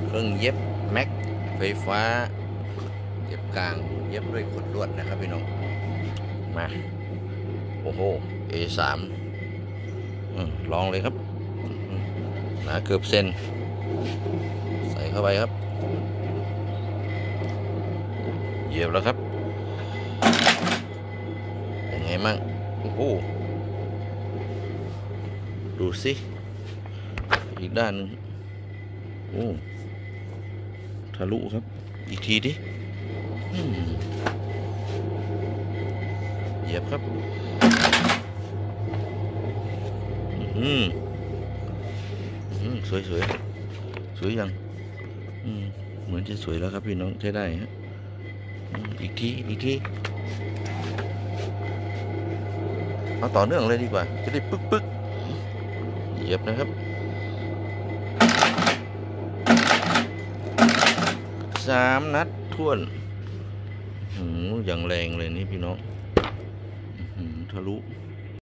เครื่องเย็บแม็กไฟฟ้าเย็บกลางเย็บด้วยขดลวดนะครับพี่น้องมาโอ้โห A3 ลองเลยครับหนาเกือบเซนใส่เข้าไปครับเหยียบแล้วครับเป็นไงมั่งโอ้โหดูสิอีกด้านนึงโอ้ทะลุครับอีกทีดิเหยียบครับสวยสวยสวยยังเหมือนจะสวยแล้วครับพี่น้องใช้ได้ฮะอีกทีเอาต่อเนื่องเลยดีกว่าจะได้ปึ๊กเหยียบนะครับ3 นัดท้วนอย่างแรงเลยนี่พี่น้องทะลุ